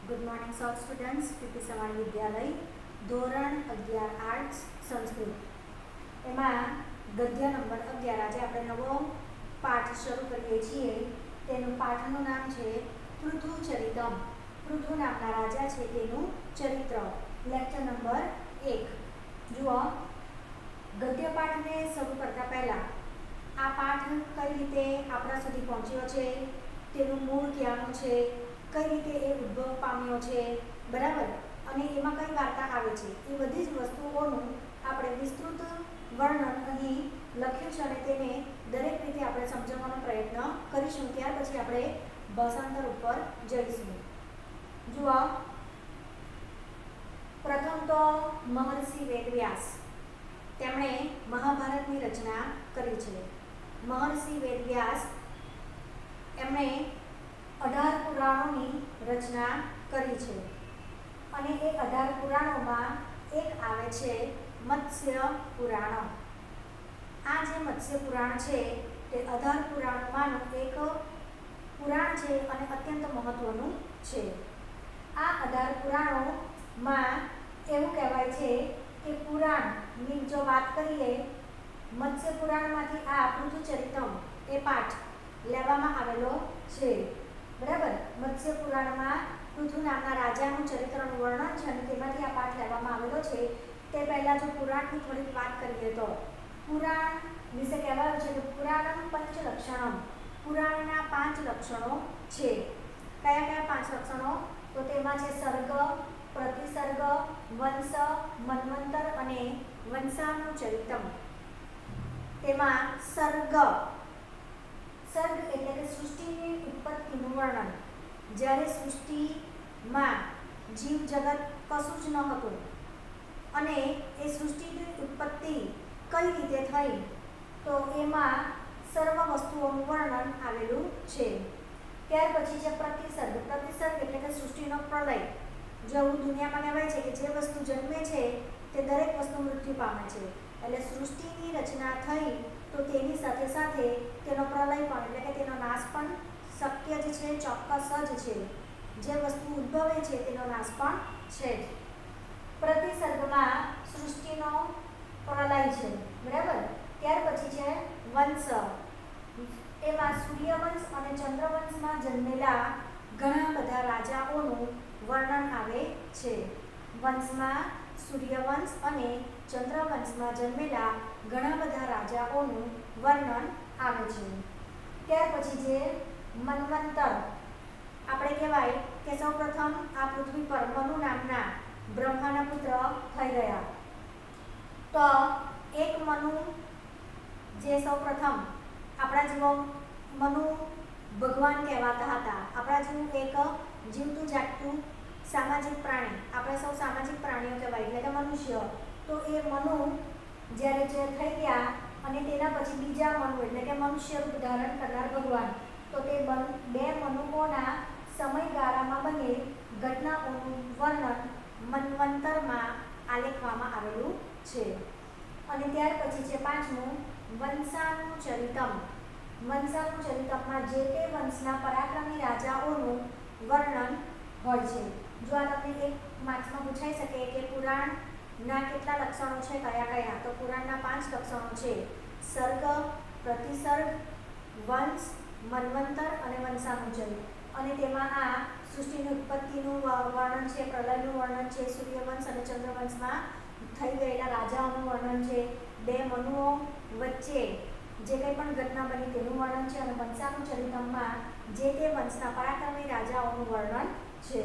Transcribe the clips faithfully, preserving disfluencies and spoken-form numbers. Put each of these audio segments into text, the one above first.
Good morning सब students P P Savani Vidyalaya धोरण अगियार arts Sanskrit एमां गद्य नंबर अगियार आज आपणे नवो पाठ शुरू करीए छीए। तेनुं पाठनुं नाम छे पृथुचरितम। पृथु नामना राजा छे तेनुं चरित्र। लेक्चर नंबर एक। जुओ गद्य पाठने शरू करता पहला आ पाठ कई रीते आपणा सुधी पहोंच्यो छे, तेनुं मूळ क्यांनुं छे, कई रीते ए उद्भव पाम्यो छे, बराबर, अने एमां कई वार्ता आवे छे, ए बधी ज वस्तुओनुं आपणे विस्तृत वर्णन अहीं लख्युं छे अने तेने दरेक रीते आपणे समजावવાનો प्रयत्न करीशुं। त्यार पछी आपणे भाषांतर उपर जईशुं। जुओ प्रथम तो महर्षि वेदव्यास તેમણે મહાભારતની રચના કરી છે। મહર્ષિ વેદવ્યાસ એમણે અઢાર પુરાણોની રચના કરી છે અને એ અઢાર પુરાણોમાં એક આવે છે મત્સ્ય પુરાણ। આ જે મત્સ્ય પુરાણ છે તે અઢાર પુરાણોમાંનું એક પુરાણ છે અને અત્યંત મહત્વનું છે। આ અઢાર પુરાણોમાં એવું કહેવાય છે કે પુરાણની જો વાત કરીએ, મત્સ્ય પુરાણમાંથી આ પૃથુચરિતમ એ પાઠ લેવામાં આવેલો છે, બરાબર। મત્સ્ય પુરાણમાં પૃથુ નામના રાજાનું ચરિત્રનું વર્ણન છે અને તેમાંથી આ પાઠ લેવામાં આવેલો છે। તે પહેલાં જો પુરાણની થોડીક વાત કરીએ તો પુરાણ વિશે કહેવાયું છે કે પુરાણમ પંચલક્ષણમ, પુરાણના પાંચ લક્ષણો છે। કયા કયા પાંચ લક્ષણો? તો તેમાં છે સર્ગ, प्रतिसर्ग, वंश, मन्वंतर अने वंशानुचरितम। तेमां सर्ग सर्ग एटले के सृष्टिनी उत्पत्तिनुं वर्णन। ज्यारे सृष्टिमां जीव जगत कशुं ज न हतुं अने ए सृष्टिनी उत्पत्ति कई रीते थई तो एमां सर्व वस्तुओनुं वर्णन आवेलुं छे। त्यार पछी छे प्रतिसर्ग। प्रतिसर्ग एटले के सृष्टिनो प्रलय। जो दुनिया में कहेवाय छे कि जे वस्तु जन्मे छे ते दरेक वस्तु मृत्यु पामे छे, एटले सृष्टिनी रचना थई तो तेनी साथे साथे तेनो प्रलय पण एटले के तेनो नाश पण शक्य ज छे, चोक्कस ज छे। जे वस्तु उद्भवे छे तेनो नाश पण छे। प्रतिसर्गमां सृष्टिनो प्रलय छे, बराबर। त्यार पछी छे वंश। एमां सूर्यवंश अने चंद्रवंशमां जन्मेला घणा बधा राजाओनुं वर्णन आवे छे। वंशमां सूर्यवंश अने चंद्रवंशमां जन्मेला घणा बधा राजाओनुं वर्णन आवे छे। त्यार पछी जे मन्वंतर, आपणे कहेवाय के सौ प्रथम आ पृथ्वी पर मनु नामना ब्रह्माना पुत्र थई गया। तो एक मनु जे सौ प्रथम आपणा जेवो मनु भगवान कहेवाता हता। आपणा जेवुं एक जीवतुं जागतुं सामाजिक प्राणी, આપણે સૌ સામાજિક પ્રાણીઓ કહેવાય એટલે કે મનુષ્ય। તો એ મનુ જ્યારે જે થઈ ગયા અને તેના પછી બીજા મનુ એટલે કે મનુષ્ય રૂપ ધારણ કરનાર ભગવાન, તો તે બે મનુઓના સમયગાળામાં બનેલ ઘટનાઓનું વર્ણન મન્વંતરમાં આલેખવામાં આવેલું છે। અને ત્યાર પછી છે પાંચમું વંશાનુચરિતમ। વંશાનુચરિતમમાં જે તે વંશના પરાક્રમી રાજાઓનું वर्णन होय छे। जो आ तमने एक मार्क्स में पूछाई सके कि पुराणना केटला लक्षणों छे, कया कया? तो पुराणना पांच लक्षणों छे, सर्ग, प्रतिसर्ग, वंश, मन्वंतर अने वंशानुचरित। अने तेमां आ सृष्टिनी उत्पत्तिनुं वर्णन छे, प्रलयनुं वर्णन छे, सूर्यवंश अने चंद्रवंशमां थई गयेला राजाओनुं वर्णन छे, बे मनुओ वच्चे जे कंई पण घटना बनी तेनुं वर्णन छे अने वंशानुचरितमां जे ते वंशना पराक्रमी राजाओनुं वर्णन छे।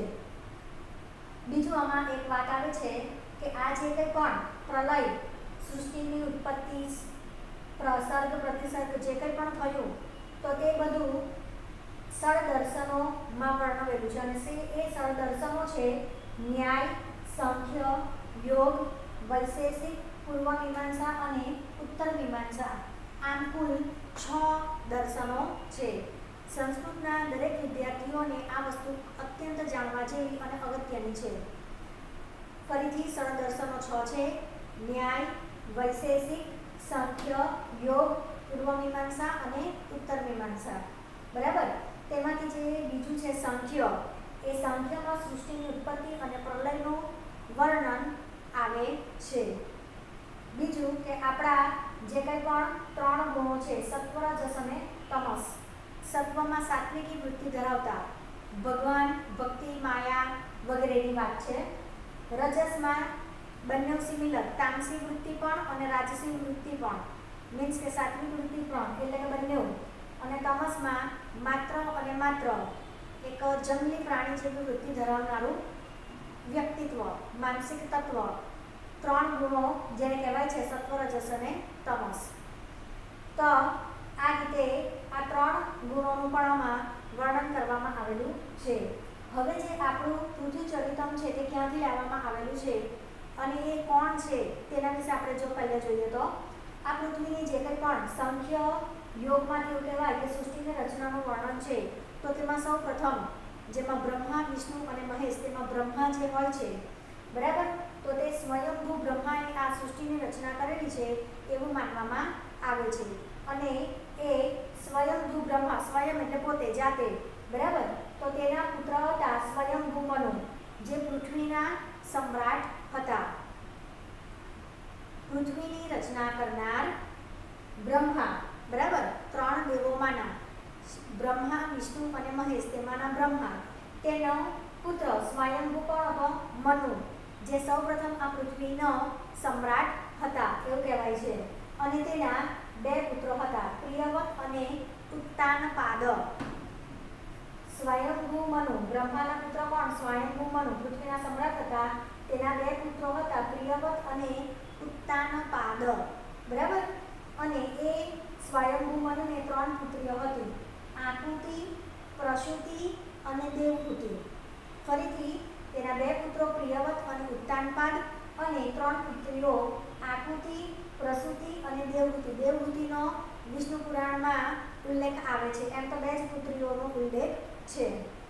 बीजुं आमां एक वात आवे छे के आ जे कंई पण प्रलय, सृष्टिनी उत्पत्ति, सर्ग, प्रतिसर्ग जे कंई पण थयुं तो ते बधुं षड्दर्शनोमां वर्णवेलुं छे अने ए षड्दर्शनो छे न्याय, सांख्य, योग, वैशेषिक, पूर्वमीमांसा अने उत्तरमीमांसा। आम कुल छ दर्शनो छे। संस्कृतना दरेक विद्यार्थीओने आ वस्तु अत्यंत जाणवा जेवी अने अगत्यनी छे। फरीथी षड दर्शनो छ छे, न्याय, वैशेषिक, सांख्य, योग, पूर्वमीमांसा अने उत्तरमीमांसा, बराबर। तेमांथी जे बीजुं छे सांख्य, ए सांख्यमां सृष्टिनी છે। બીજું કે આપણા જે કંઈ પણ ત્રણ ગુણો છે સત્વ રજસ અને તમસ, સત્વમાં સાત્વિકી વૃત્તિ ધરાવતા ભગવાન, ભક્તિ, માયા વગેરેની વાત છે। રજસમાં બંને સિમિલર, તામસી વૃત્તિ પણ અને રાજસી વૃત્તિ પણ, મીન્સ કે સાત્વિક વૃત્તિ પણ, એટલે કે બંને। અને તમસમાં માત્ર અને માત્ર એક જંગલી પ્રાણી જેવી વૃત્તિ ધરાવનારું વ્યક્તિત્વ, માનસિક તત્વ, ત્રણ ગુણો જેને કહેવાય છે સત્વ રજસ અને તમસ। તો આ રીતે આ ત્રણ ગુણોનું પણ આમાં વર્ણન કરવામાં આવેલું છે। હવે જે આપણું પૃથ્વી ચરિતમ છે તે ક્યાંથી લાવવામાં આવેલું છે અને એ કોણ છે તેના વિશે આપણે જો પહેલા જોઈએ તો આ પૃથ્વીની જે કંઈ પણ સંખ્ય યોગમાં એવું કહેવાય કે સૃષ્ટિની રચનાનું વર્ણન છે તો તેમાં સૌ પ્રથમ જેમાં બ્રહ્મા, વિષ્ણુ અને મહેશ, તેમાં બ્રહ્મા જે હોય છે, બરાબર, તો તે સ્વયંભૂ બ્રહ્માએ આ સૃષ્ટિની રચના કરેલી છે એવું માનવામાં આવે છે। અને એ સ્વયંભૂ બ્રહ્મા, સ્વયં એટલે પોતે, જાતે, બરાબર, તો તેના પુત્ર હતા સ્વયંભૂ મનુ, જે પૃથ્વીના સમ્રાટ હતા। પૃથ્વીની રચના કરનાર બ્રહ્મા, બરાબર, ત્રણ દેવોમાંના બ્રહ્મા, વિષ્ણુ અને મહેશ, તેમાંના બ્રહ્મા, તેનો પુત્ર સ્વયંભૂ કોણ હતો? મનુ, જે સૌપ્રથમ આ પૃથ્વીનો સમ્રાટ હતા એવું કહેવાય છે। અને તેના બે પુત્રો હતા, પ્રિયવત અને ઉત્તાનપાદ। સ્વયંભૂ મનુ, બ્રહ્માના પુત્ર કોણ? સ્વયંભૂ મનુ, પૃથ્વીના સમ્રાટ હતા, તેના બે પુત્રો હતા પ્રિયવત અને ઉત્તાનપાદ, બરાબર। અને એ સ્વયંભૂ મનુને ત્રણ પુત્રીઓ હતી, આકૃતિ, પ્રસૂતિ અને દેવહૂતિ। ફરીથી તેના બે પુત્રો પ્રિયવત અને ઉત્તાનપાદ અને ત્રણ પુત્રીઓ આકૃતિ, પ્રસૂતિ અને દેવહૂતિ। દેવહૂતિનો વિષ્ણુ પુરાણમાં ઉલ્લેખ આવે છે, એમ તો બે જ પુત્રીઓનો ઉલ્લેખ છે।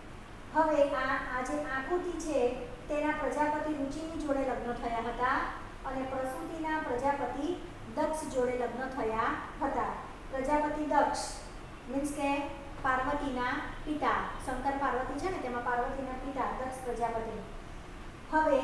હવે આ આ જે આકૃતિ છે તેના પ્રજાપતિ રુચિની જોડે લગ્ન થયા હતા અને પ્રસૂતિના પ્રજાપતિ દક્ષ જોડે લગ્ન થયા હતા। પ્રજાપતિ દક્ષ મીન્સ કે પાર્વતીના પિતા, શંકર પાર્વતી છે ને તેમાં પાર્વતીના પિતા દક્ષ પ્રજાપતિ। હવે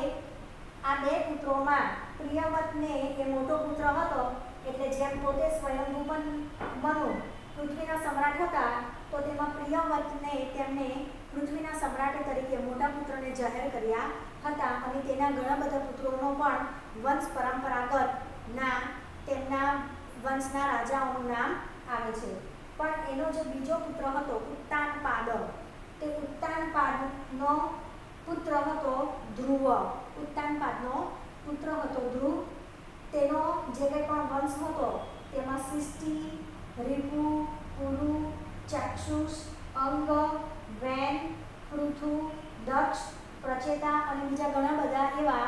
આ બે પુત્રોમાં પ્રિયવતને એ મોટો પુત્ર હતો, એટલે જેમ પોતે સ્વયંભૂ મનુ પૃથ્વીના સમ્રાટ હતા તો તેમાં પ્રિયવતને તેમને પૃથ્વીના સમ્રાટ તરીકે મોટા પુત્રને જાહેર કર્યા હતા અને તેના ઘણા બધા પુત્રોનો પણ વંશ પરંપરાગત ના તેમના વંશના રાજાઓનું નામ આવે છે। પણ એનો જે બીજો પુત્ર હતો ઉત્તાનપાદ, તે ઉત્તાનપાદનો પુત્ર હતો ધ્રુવ। ઉત્તાનપાદનો પુત્ર હતો ધ્રુવ, તેનો જે કંઈ પણ વંશ હતો તેમાં સિષ્ટિ, રિપુ, પુરુ, ચાક્ષુષ, અંગ, વેન, પૃથુ, દક્ષ, પ્રચેતા અને બીજા ઘણા બધા એવા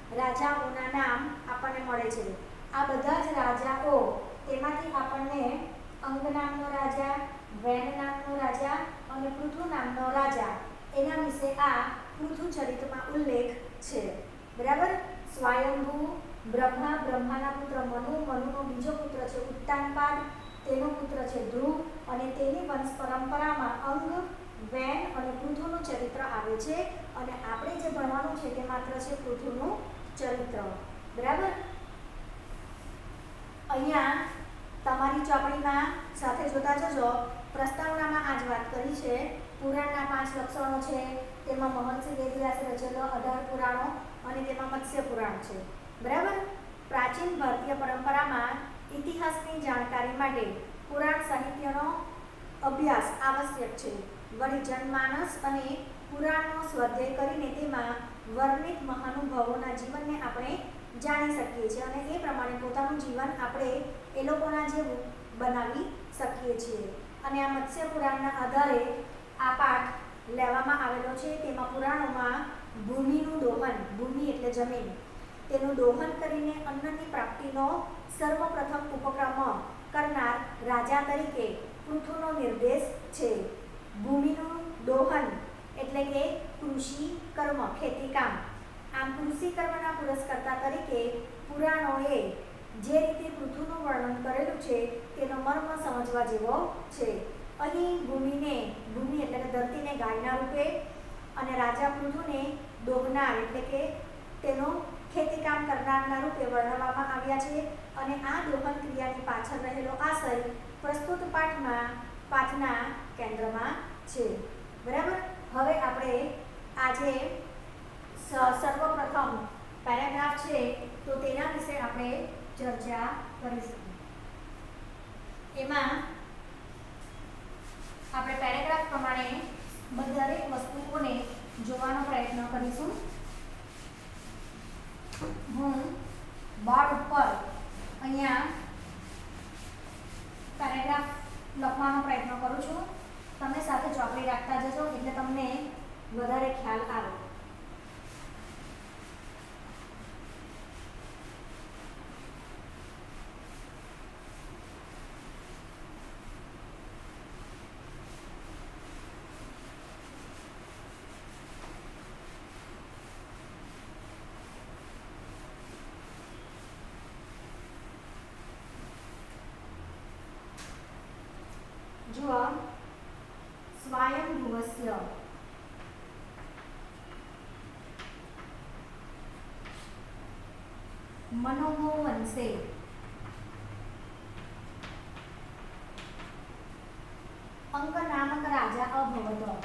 રાજાઓના નામ આપણને મળે છે। આ બધા જ રાજાઓ, તેમાંથી આપણને અંગ નામનો રાજા, વેન નામનો રાજા અને પૃથુ નામનો રાજા, એના વિશે આ પૃથુ ચરિતમાં ઉલ્લેખ છે, બરાબર। સ્વયંભૂ બ્રહ્મા, બ્રહ્માના પુત્ર મનુ, મનુનો બીજો પુત્ર છે ઉત્તાનપાદ, તેનો પુત્ર છે ધ્રુવ અને તેની વંશ પરંપરામાં અંગ, વેન અને પૃથુનું ચરિત્ર આવે છે। અને આપણે જે ભણવાનું છે તે માત્ર છે પૃથુનું ચરિત્ર, બરાબર। અહીંયા તમારી ચોપડીમાં સાથે જોતા જજો, પ્રસ્તાવનામાં આ જ વાત કરી છે। પુરાણના પાંચ લક્ષણો છે, તેમાં મહર્ષિ વેદવ્યાસે રચેલો અઢાર પુરાણો અને તેમાં મત્સ્ય પુરાણ છે, બરાબર। પ્રાચીન ભારતીય પરંપરામાં ઇતિહાસની જાણકારી માટે પુરાણ સાહિત્યનો અભ્યાસ આવશ્યક છે। વળી જનમાનસ અને પુરાણનો સ્વાધ્યાય કરીને તેમાં વર્ણિત મહાનુભાવોના જીવનને આપણે જાણી શકીએ છીએ અને એ પ્રમાણે પોતાનું જીવન આપણે એ લોકોના જેવું બનાવી શકીએ છીએ। અને આ મત્સ્ય પુરાણના આધારે આ પાઠ લેવામાં આવેલો છે। તેમાં પુરાણોમાં ભૂમિનું દોહન, ભૂમિ એટલે જમીન, તેનું દોહન કરીને અન્નની પ્રાપ્તિનો સર્વપ્રથમ ઉપક્રમ કરનાર રાજા તરીકે પૃથુનો નિર્દેશ છે। ભૂમિનું દોહન એટલે કે કૃષિ કર્મ, ખેતી કામ। આમ કૃષિ કર્મના પુરસ્કર્તા તરીકે પુરાણોએ જે રીતે પૃથુનું વર્ણન કરેલું છે તેનો મર્મ સમજવા જેવો છે। અહીં ભૂમિને, ભૂમિ એટલે કે ધરતીને ગાયના રૂપે અને રાજા પૃથુને દોહનાર એટલે કે તેનો ખેતીકામ કરનારના રૂપે વર્ણવવામાં આવ્યા છે અને આ દોહન ક્રિયાની પાછળ રહેલો આશય પ્રસ્તુત પાઠમાં પાઠના કેન્દ્રમાં છે। બરાબર। હવે આપણે આજે સર્વપ્રથમ પેરેગ્રાફ છે તો તેના વિશે આપણે ચર્ચા કરીશું। એમાં આપણે પેરેગ્રાફ પ્રમાણે દરેક વસ્તુઓને જોવાનો પ્રયત્ન કરીશું। હું બોર્ડ ઉપર અહીંયા પેરેગ્રાફ લખવાનો પ્રયત્ન કરું છું। તમે સાથે ચોપડી રાખતા જજો એટલે તમને વધારે ખ્યાલ આવે। जो स्वायंभुवस्य मनोहो वंशे अंक नामक राजा अभवत।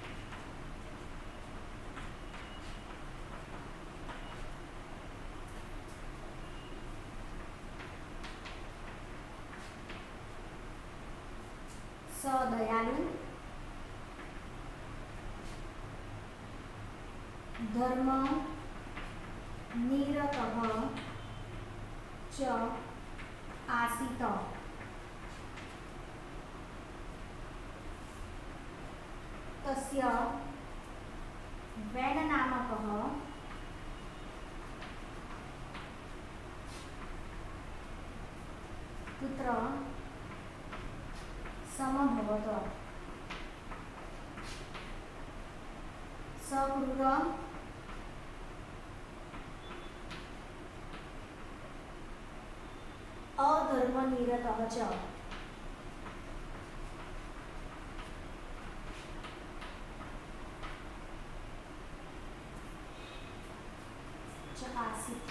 स दयालु धर्म निरतः च आसीत। तस्य वैननामकः पुत्र समभवत। सक्रूर अधर्मनिरतः च आसीत्।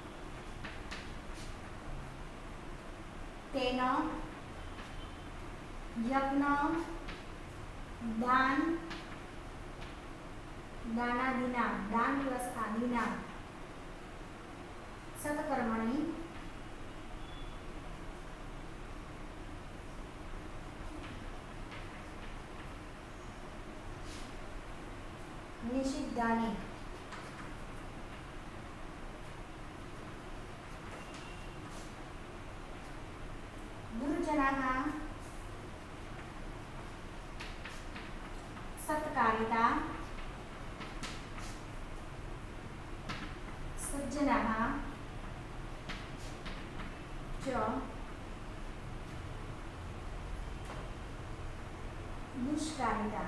तेन यज्ञ दान दानादीना दान प्लस आदीना सत्कर्मणि निषिद्धानि दुर्जनाः सत्कारिता सज्जनाः च दुष्कारिता।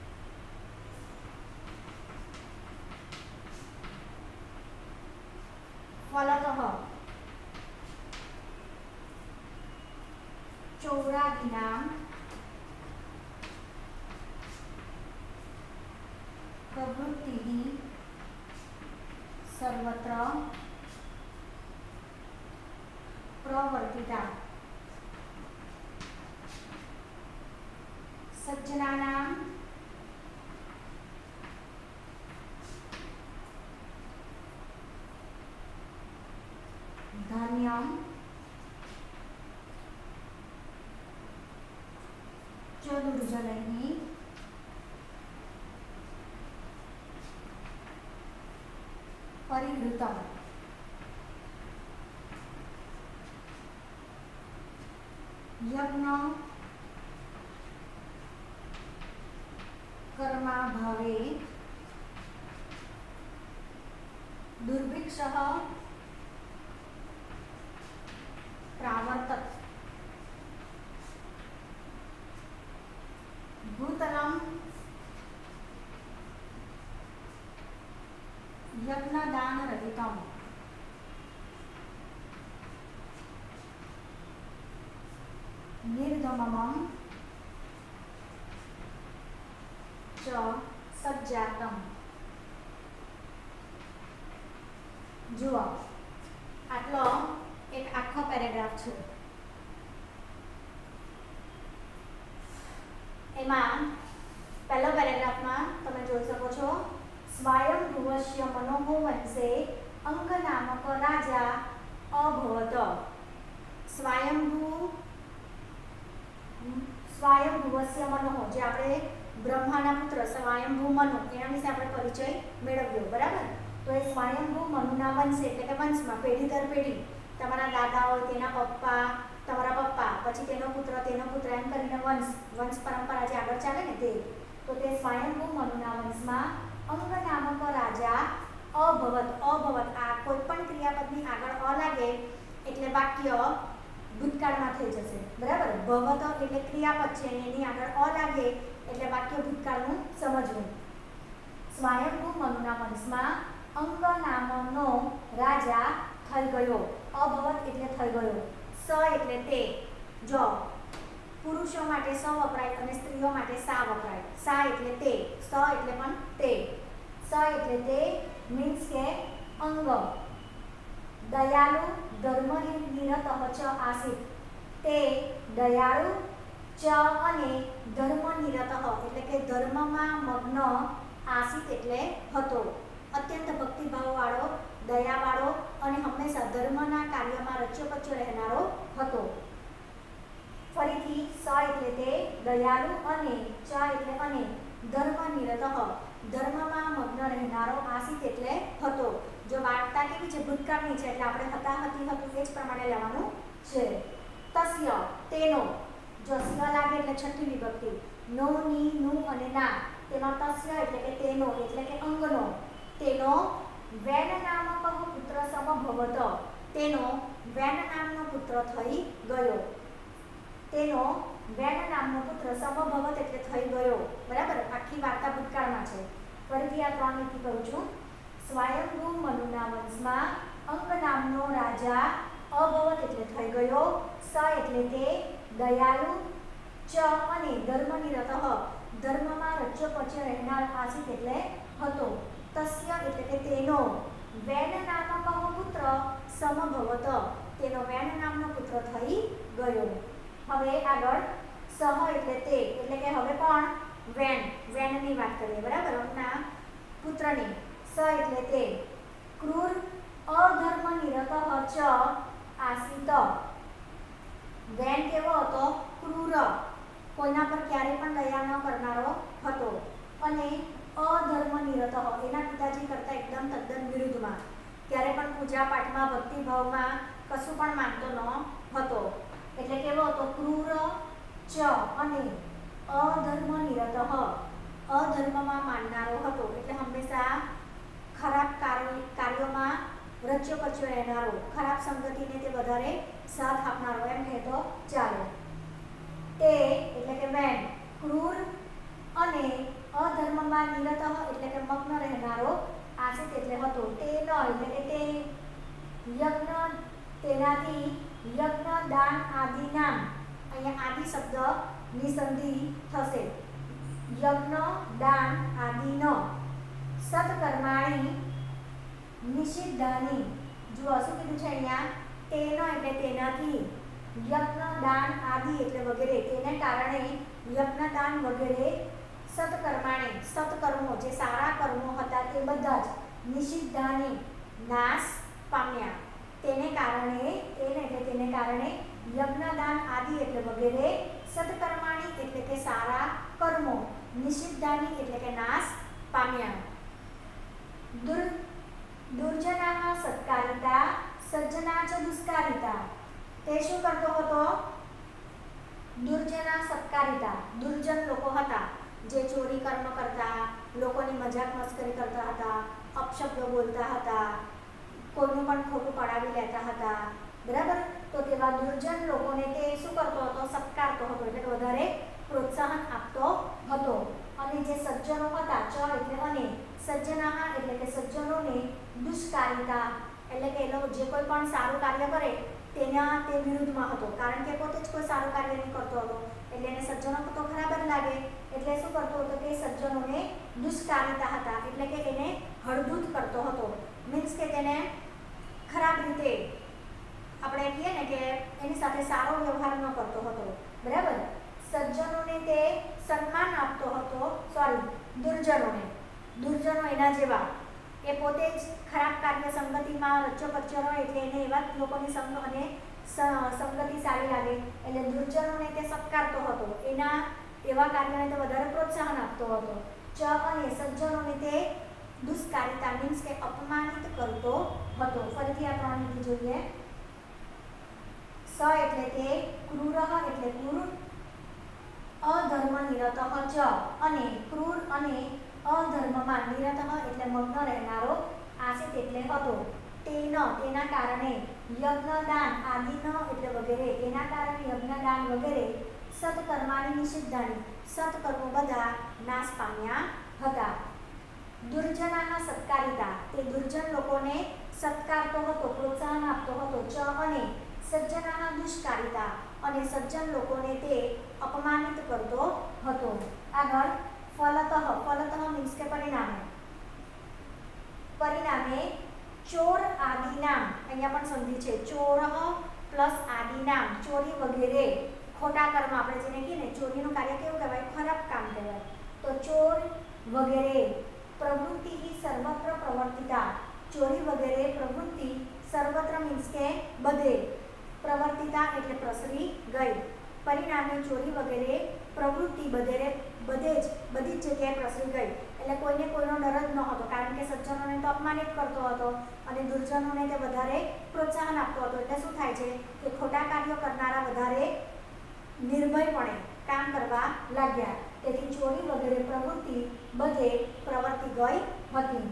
फलतः चौरादीनां प्रवृत्तिः सर्वत्र प्रवर्तिता। सज्जनानां धन्यं च दुर्जनैः परिहृतम्। यज्ञ कर्माभावे दुर्भिक्षः प्रावर्तत। भूतलं यज्ञदानरहितम्। निर्धममं च सज्जातम्। જુઓ આટલો એક આખો પેરેગ્રાફ છે. એમાં પહેલો પેરેગ્રાફમાં તમે જોઈ શકો છો સ્વયંભુવસ્ય મનોહો વંશે અંગ નામક રાજા અભવત. સ્વયંભુ સ્વયંભુવસ્ય મનોહો જે આપણે બ્રહ્માના પુત્ર સ્વયંભુ મનુ એના વિશે આપણે પરિચય મેળવ્યો બરાબર. તો એ સ્વયંભુ મનુના વંશે એટલે કે વંશમાં પેઢી દર પેઢી તમારા દાદા હોય તેના પપ્પા તમારા પપ્પા પછી તેનો પુત્ર તેનો પુત્ર એમ કરીને વંશ વંશ પરંપરા જે આગળ ચાલે ને તે. તો તે સ્વયંભુ મનુના વંશમાં અંગ નામક રાજા અભવત. અભવત આ કોઈ પણ ક્રિયાપદની આગળ અ લાગે એટલે વાક્ય ભૂતકાળમાં થઈ જશે બરાબર. ભવત એટલે ક્રિયાપદ છે એની આગળ અ લાગે એટલે વાક્ય ભૂતકાળનું સમજવું. સ્વયંભુ મનુના વંશમાં અંગ નામનો રાજા થઈ ગયો. અભવત એટલે થઈ ગયો. સ એટલે તે. જો પુરુષો માટે સ વપરાય અને સ્ત્રીઓ માટે સા વપરાય. સા એટલે તે, સ એટલે પણ તે. સ એટલે તે મીન્સ કે અંગ. દયાળુ ધર્મનિરતઃ ચ આસીત. તે દયાળુ ચ અને ધર્મનિરતઃ એટલે કે ધર્મમાં મગ્ન આસીત એટલે હતો. અત્યંત ભક્તિભાવવાળો દયાવાળો અને હંમેશા ધર્મના કાર્યમાં રચ્યોપચ્યો રહેનારો હતો. ફરીથી સ એટલે તે દયાળુ અને ચ એટલે અને ધર્મનિરતઃ ધર્મમાં મગ્ન રહેનારો આસીત એટલે હતો. જો વાર્તા કેવી છે ભૂતકાળની છે એટલે આપણે હતા હતી હતું એ જ પ્રમાણે લેવાનું છે. તસ્ય તેનો જો સ્ય લાગે એટલે છઠ્ઠી વિભક્તિ. નો ની નું અને ના તેમાં તસ્ય એટલે કે તેનો એટલે કે અંગનો. તેનો વેન નામક પુત્ર સમભવત. તેનો વેન નામનો પુત્ર થઈ ગયો. તેનો વેન નામનો પુત્ર સમભવત એટલે થઈ ગયો બરાબર. આખી વાર્તા ભૂતકાળમાં છે. ફરીથી આ ત્રણ લીટી કરું છું. સ્વયંભુ મનુના વંશમાં અંગ નામનો રાજા અભવત એટલે થઈ ગયો. સ એટલે તે દયાળુ ચ અને ધર્મનિરતઃ ધર્મમાં રચ્યોપચ્યો રહેનાર આસીત એટલે હતો. તસ્ય એટલે કે તેનો વેન નામક પુત્ર સમભવત તેનો વેન નામનો પુત્ર થઈ ગયો. હવે આગળ સહ એટલે તે એટલે કે હવે કોણ વેન વેનની વાત કરીએ બરાબર. એમના પુત્રની. સ એટલે તે ક્રૂર અધર્મનિરતઃ ચ આસીત. વેન કેવો હતો? ક્રૂર, કોઈના પર ક્યારેય પણ દયા ન કરનારો હતો અને અધર્મનિરતઃ એના પિતાજી કરતા એકદમ તદ્દન વિરુદ્ધમાં ક્યારે પણ પૂજા પાઠમાં ભક્તિભાવમાં કશું પણ માનતો ન હતો. એટલે કેવો હતો? ક્રૂર ચ અને અધર્મનિરતઃ અધર્મમાં માનનારો હતો. એટલે હંમેશા ખરાબ કાર્યોમાં રચ્યોપચ્યો રહેનારો, ખરાબ સંગતિને તે વધારે સાથ આપનારો એમ કહેતો ચાલે. તે એટલે કે વેન ક્રૂર અને અધર્મમાં નિરતઃ એટલે કે મગ્ન રહેનારો આસીત એટલે હતો. તે ન એટલે કે તે યજ્ઞ તેનાથી યજ્ઞ દાન આદિ નામ. અહીંયા આદિ શબ્દ નિસંધિ થશે. યજ્ઞ દાન આદિ ન સત્કર્માણી નિષિદ્ધાની. જુઓ શું કીધું છે અહીંયા? તેનો એટલે તેનાથી, યજ્ઞ દાન આદિ એટલે વગેરે તેને કારણે યજ્ઞ દાન વગેરે સત્કર્માણી સત્કર્મો જે સારા કર્મો હતા તે બધા જ નિષિદ્ધાની નાશ પામ્યા. તેને કારણે તેને એટલે તેને કારણે યજ્ઞદાન આદિ એટલે વગેરે સત્કર્માણી એટલે કે સારા કર્મો નિષિદ્ધાની એટલે કે નાશ પામ્યા. દુર દુર્જના સત્કારિતા સજ્જના ચ દુષ્કારિતા. તે શું કરતો હતો? દુર્જના સત્કારિતા દુર્જન લોકો હતા જે ચોરી કર્મ કરતા, લોકોની મજાક મસ્કરી કરતા હતા, અપશબ્દો બોલતા હતા, કોઈનું પણ ખોટું પડાવી લેતા હતા બરાબર. તો તેવા દુર્જન લોકોને તે શું કરતો હતો? સત્કારતો હતો એટલે કે વધારે પ્રોત્સાહન આપતો હતો. અને જે સજ્જનો હતા ચ એટલે અને સજ્જના એટલે કે સજ્જનોને દુષ્કારિતા એટલે કે એ લોકો જે કોઈ પણ સારું કાર્ય કરે તેના તે વિરુદ્ધમાં હતો. કારણ કે પોતે જ કોઈ સારું કાર્ય નહીં કરતો હતો એટલે એને સજ્જનો તો ખરાબ જ લાગે. એટલે શું કરતો હતો કે સજ્જનોને દુષ્કારિતા હતા એટલે કે એને હળદૂત કરતો હતો. મીન્સ કે તેને ખરાબ રીતે આપણે કહીએ ને કે એની સાથે સારો વ્યવહાર ન કરતો હતો, બરાબર. સજ્જનોને તે સન્માન આપતો હતો, સોરી દુર્જનોને દુર્જનો એના જેવા, એ પોતે જ ખરાબ કાર્ય સંગતિમાં રચ્યો પચ્યો હોય એટલે એને એવા લોકોની સંગ અને સંગતિ સારી લાગે એટલે દુર્જનોને તે સત્કારતો હતો, એના એવા કાર્યને તે વધારે પ્રોત્સાહન આપતો હતો. ચ અને સજ્જનોને તે દુષ્કારિતા મીન્સ કે અપમાનિત કરતો હતો. ફરીથી આ ત્રણ લીટી જોઈએ. સ એટલે તે ક્રૂર એટલે ક્રૂર, અધર્મ નિરતઃ ચ અને ક્રૂર અને અધર્મમાં નિરતઃ એટલે મગ્ન રહેનારો આસિત એટલે હતો. તેન તેના કારણે યજ્ઞદાન આદિન એટલે વગેરે તેના કારણે યજ્ઞદાન વગેરે સત્કર્માની નિષિદ્ધાની સત્કર્મો બધા નાશ પામ્યા હતા. દુર્જનાના સત્કારિતા તે દુર્જન લોકોને સત્કારતો હતો, પ્રોત્સાહન આપતો હતો. ચ અને સજ્જનાના દુષ્કારિતા અને સજ્જન લોકોને તે અપમાનિત કરતો હતો. આગળ ફલતઃ ફલતઃ મીન્સ કે પરિણામે પરિણામે ચોર આદિનામ, અહીંયા પણ સંધિ છે, ચોર પ્લસ આદિનામ ચોરી વગેરે ખોટા કર્મ, આપણે જેને કહીએ ને ચોરીનું કાર્ય કેવું કહેવાય, ખરાબ કામ કહેવાય. તો ચોર વગેરે પ્રવૃત્તિ સર્વત્ર પ્રવર્તિતા, ચોરી વગેરે પ્રવૃત્તિ સર્વત્ર મીન્સ કે બધે, પ્રવર્તિતા એટલે પ્રસરી ગઈ. પરિણામે ચોરી વગેરે પ્રવૃત્તિ બધે બધે જ બધી જ જગ્યાએ પ્રસરી ગઈ. એટલે કોઈને કોઈનો ડર જ ન હતો, કારણ કે સજ્જનોને તો અપમાનિત કરતો હતો અને દુર્જનોને તે વધારે પ્રોત્સાહન આપતો હતો. એટલે શું થાય છે કે ખોટા કાર્યો કરનારા વધારે નિર્ભયપણે કામ કરવા લાગ્યા. તેથી ચોરી વગેરે પ્રવૃત્તિ બધે પ્રવર્તી ગઈ હતી.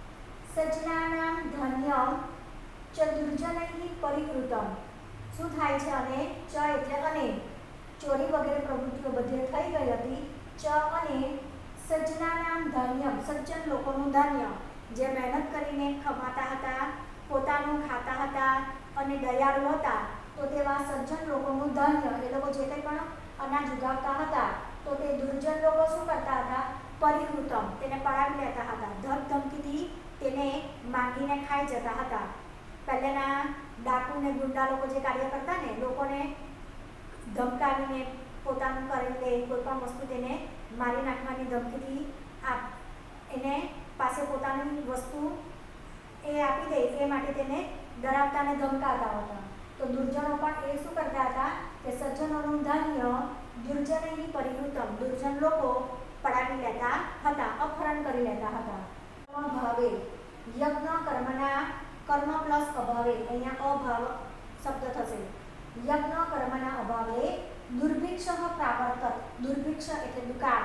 સજ્જનાનામ ધન્યમ ચ દુર્જનૈઃ પરિકૃતમ, શું થાય છે અને ચ એટલે અને ચોરી વગેરે પ્રવૃત્તિઓ બધે થઈ ગઈ હતી. ચ અને સજ્જનાનામ ધન્યમ સજ્જન લોકોનું ધન્ય, જે મહેનત કરીને કમાતા હતા, પોતાનું ખાતા હતા અને દયાળુ હતા, તો તેવા સજ્જન લોકોનું ધન્ય, એ લોકો જે કંઈ પણ અનાજ ઉગાવતા હતા તો તે દુર્જન લોકો શું કરતા હતા, પરિકૃતમ તેને પડાવી લેતા હતા, ધમ ધમકીથી તેને માંગીને ખાઈ જતા હતા. પહેલાના ડાકુ ને ગુંડા લોકો જે કાર્ય કરતા ને, લોકોને ધમકાવીને પોતાનું કરી લે, કોઈ પણ વસ્તુ તેને મારી નાખવાની ધમકીથી આપ એને પાસે પોતાની વસ્તુ એ આપી દે એ માટે તેને ડરાવતા અને ધમકાવતા હતા. તો દુર્જનો પણ એ શું કરતા હતા કે સજ્જનોનું ધન્ય દુર્જનૈઃ પરિકૃતમ, દુર્જન લોકો પડાવી લેતા હતા, અપહરણ કરી લેતા હતા. અભાવે યજ્ઞ કર્મના કર્મ પ્લસ અભાવે, અહીંયા અભાવ શબ્દ થશે. યજ્ઞ કર્મના અભાવે દુર્ભિક્ષ પ્રાવર્તત, દુર્ભિક્ષ એટલે દુકાળ.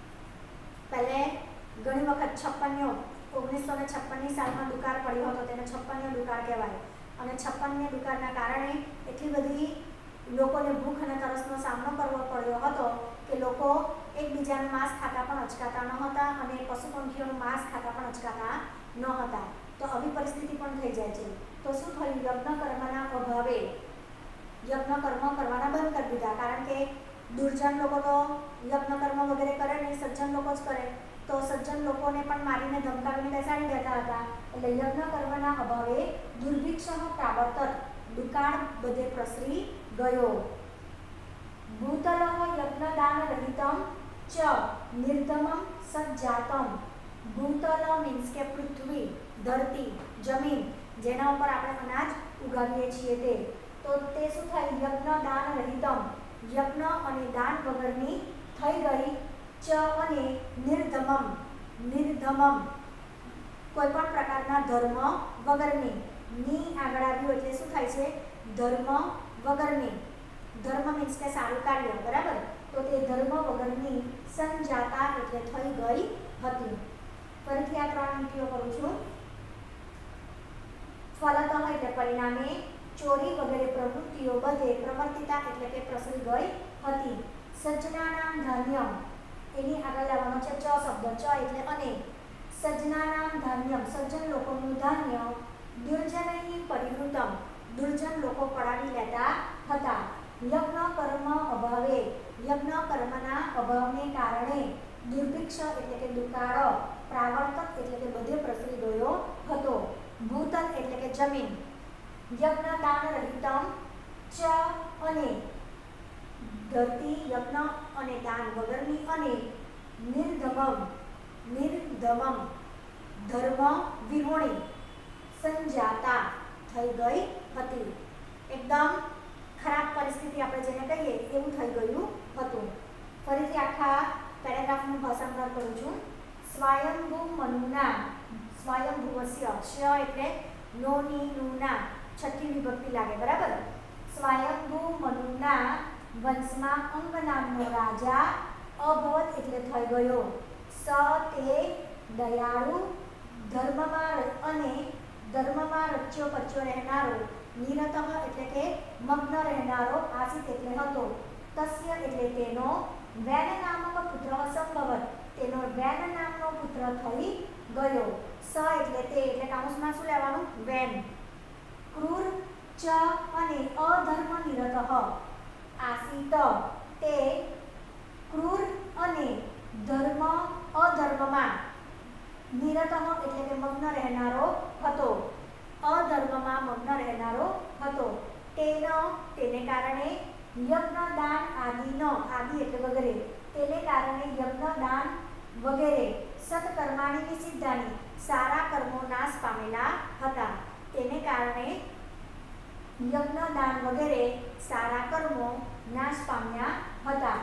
પહેલે ઘણી વખત છપ્પનિયો ઓગણીસો ને છપ્પનની સાલમાં દુકાળ પડ્યો હતો, તેને છપ્પનિયો દુકાળ કહેવાય. અને છપ્પનિયા દુકાળના કારણે એટલી બધી લોકોને ભૂખ અને તરસનો સામનો કરવો પડ્યો હતો કે લોકો એકબીજાનું માંસ ખાતા પણ અચકાતા ન હતા અને પશુ પંખીઓનું માંસ ખાતા પણ અચકાતા ન હતા. તો આવી પરિસ્થિતિ પણ થઈ જાય છે. તો શું થયું, યજ્ઞ કર્મના અભાવે યજ્ઞ કર્મ કરવાના બંધ કરી દીધા, કારણ કે દુર્જન લોકો તો યજ્ઞ કર્મ વગેરે કરે નહીં, સજ્જન લોકો જ કરે. તો સજ્જન લોકોને પણ મારીને ધમકાવીને બેસાડી દેતા હતા. એટલે યજ્ઞ કર્મના અભાવે દુર્ભિક્ષ પ્રાવર્તત, દુકાળ બધે પ્રસરી ગયો. ભૂતલ યજ્ઞદાન રહિતમ ચ નિર્ધમમ સજ્જાતમ, ભૂતલ મીન્સ કે પૃથ્વી, ધરતી, જમીન, જેના ઉપર આપણે અનાજ ઉગાવીએ છીએ તે. તો તે શું થાય, યજ્ઞ દાન રહિતમ, યજ્ઞ અને દાન વગરની થઈ ગઈ. ચ અને નિર્ધમમ, નિર્ધમમ કોઈ પણ પ્રકારના ધર્મ વગરની, ની આગળ આવ્યું એટલે શું થાય છે, ધર્મ વગરની. ધર્મ મીન્સ કે સારું કાર્ય, બરાબર. તો તે ધર્મ વગરની સંજાતા એટલે થઈ ગઈ હતી. ફરીથી આ ત્રણ લીટીઓ કરું છું. ફલતઃ એટલે પરિણામે ચોરી વગેરે પ્રવૃત્તિઓ બધે પ્રવર્તિતા એટલે કે પ્રસરી ગઈ હતી. સજ્જનાનામ ધન્યમ, એની આગળ લાવવાનો છે ચ શબ્દ, ચ એટલે અને. સજ્જનાનામ ધન્યમ સજ્જન લોકોનું ધાન્ય, દુર્જનૈઃ પરિવૃતમ દુર્જન લોકો પડાવી લેતા હતા. યજ્ઞ કર્મ અભાવે યજ્ઞ કર્મના અભાવને કારણે દુર્ભિક્ષ એટલે કે દુકાળ, પ્રાવર્તક એટલે કે બધે પ્રસરી ગયો હતો. ભૂતલ એટલે કે જમીન, યજ્ઞ દાન રહિતમ ચ અને ધરતી યજ્ઞ અને દાન વગરની અને નિર્ધમમ નિર્ધમમ ધર્મ વિહોણી સંજાતા થઈ ગઈ હતી. એકદમ ખરાબ પરિસ્થિતિ આપણે જેને કહીએ એવું થઈ ગયું હતું. ફરીથી આખા પેરેગ્રાફનું ભાષાંતર કરું છું. સ્વયંભૂ મનુના સ્વયંભૂવસ્ય શ એટલે નોની નુના છઠ્ઠી વિભક્તિ લાગે બરાબર. સ્વયંભૂ મનુના વંશમાં અંગ નામનો રાજા અભવત એટલે થઈ ગયો. સ તે દયાળુ ધર્મમાં અને ધર્મમાં રચ્યો પચ્યો રહેનારો નિરતઃ એટલે કે મગ્ન રહેનારો આસિત એટલે હતો. તસ્ય એટલે તેનો વેન નામક પુત્ર સંભવત તેનો વેન નામનો પુત્ર થઈ ગયો. સ એટલે તે એટલે કાઉન્સમાં શું લેવાનું વેન. ક્રૂર ચ અને અધર્મ નિરતઃ આસિત તે ક્રૂર અને ધર્મ અધર્મમાં નિરતઃ એટલે કે મગ્ન રહેનારો હતો. અધર્મમાં મગ્ન રહેનારો હતો. તેનો તેને કારણે યજ્ઞ દાન આદિનો આદિ એટલે વગેરે તેને કારણે યજ્ઞ દાન વગેરે સત્કર્માણી નિષિદ્ધાની સારા કર્મો નાશ પામેલા હતા. તેને કારણે યજ્ઞ દાન વગેરે સારા કર્મો નાશ પામ્યા હતા.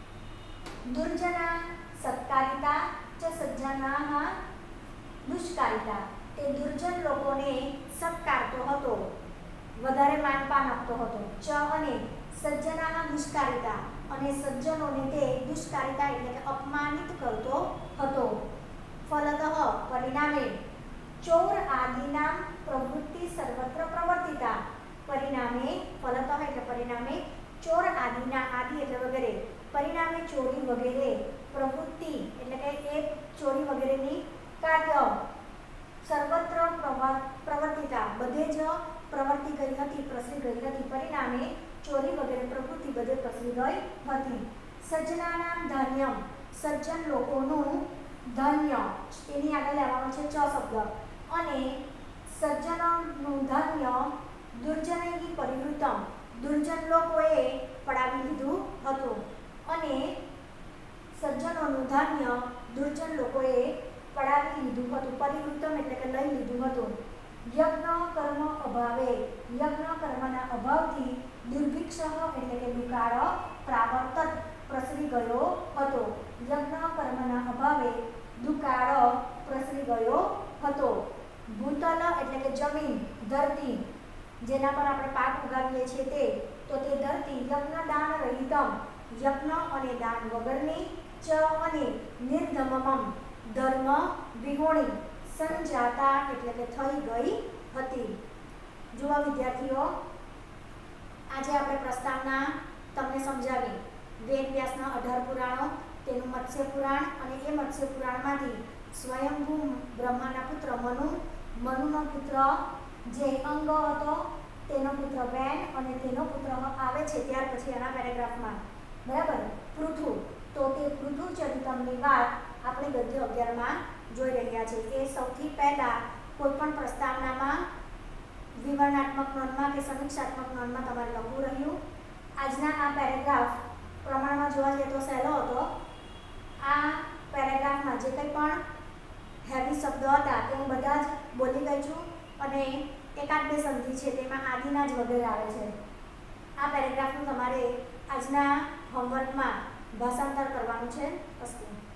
દુર્જના સત્કારિતા ચ સજ્જનાહ દુષ્કારિતા તે દુર્જન લોકોને સત્કારતો હતો વધારે માનપાન આપતો હતો. ચ અને સજ્જનાહ દુષ્કારિતા અને સજ્જનોને તે દુષ્કારિતા એટલે કે અપમાનિત કરતો હતો. ફલતઃ પરિણામે ચોર આદિના પ્રવૃત્તિ સર્વત્ર પ્રવર્તિતા પરિણામે ફલતઃ એટલે પરિણામે ચોર આદિના આદિ એટલે વગેરે પરિણામે ચોરી વગેરે પ્રવૃત્તિ એટલે કે એ ચોરી વગેરેની કાર્ય સર્વત્ર પ્રવર્તિતા બધે જ પ્રવૃત્તિ કરી હતી પ્રસરી ગઈ હતી. પરિણામે ચોરી વગેરે પ્રવૃત્તિ બધે પ્રસરી ગઈ હતી. સજ્જનાનામ ધન્યમ સજ્જન લોકોનું ધન્ય તેની આગળ લેવાનો છે ચ શબ્દ અને સજ્જનોનું ધન્ય દુર્જનૈ પરિવૃતમ દુર્જન લોકોએ પડાવી લીધું હતું. અને સજ્જનોનું ધાન્ય દુર્જન લોકોએ પડાવી લીધું હતું. પરિવૃતમ એટલે કે લઈ લીધું હતું. યજ્ઞ કર્મ અભાવે યજ્ઞ કર્મના અભાવથી દુર્ભિક્ષ એટલે કે દુકાળ પ્રાવર્તત પ્રસરી ગયો હતો. યજ્ઞ કર્મના અભાવે દુકાળ પ્રસરી ગયો હતો. ભૂતલ એટલે કે જમીન ધરતી જેના પર આપણે પાક ઉગાવીએ છીએ તે તો તે ધરતી યજ્ઞ દાન રહિતમ યજ્ઞ અને દાન વગરની ચ અને નિર્ધમમ ધર્મ વિહોણી સંજાતા એટલે કે થઈ ગઈ હતી. જુઓ વિદ્યાર્થીઓ આજે આપણે પ્રસ્તાવના તમને સમજાવી. વેદ વ્યાસના અઢાર પુરાણો તેનું મત્સ્ય પુરાણ અને એ મત્સ્ય પુરાણમાંથી સ્વયંભૂ બ્રહ્માના પુત્ર મનુ મનુનો પુત્ર જે અંગ હતો તેનો પુત્ર વેન અને તેનો પુત્ર આવે છે ત્યાર પછી એના પેરેગ્રાફમાં બરાબર પૃથુ તો તે પૃથુ ચરિતમની વાત આપણે ગદ્ય અગિયારમાં જોઈ રહ્યા છે. એ સૌથી પહેલાં કોઈપણ પ્રસ્તાવનામાં વિવરણાત્મક નોંધમાં કે સમીક્ષાત્મક નોંધમાં તમારે લખવું રહ્યું. આજના આ પેરેગ્રાફ પ્રમાણમાં જોવા જઈએ તો સહેલો હતો. આ પેરેગ્રાફમાં જે કંઈ પણ હેવી શબ્દો હતા તે હું બધા જ બોલી ગઈ છું અને એકાદ બે સંધિ છે તેમાં આદિના જ વગેરે આવે છે. આ પેરેગ્રાફનું તમારે આજના હોમવર્કમાં ભાષાંતર કરવાનું છે. અસ્તુ.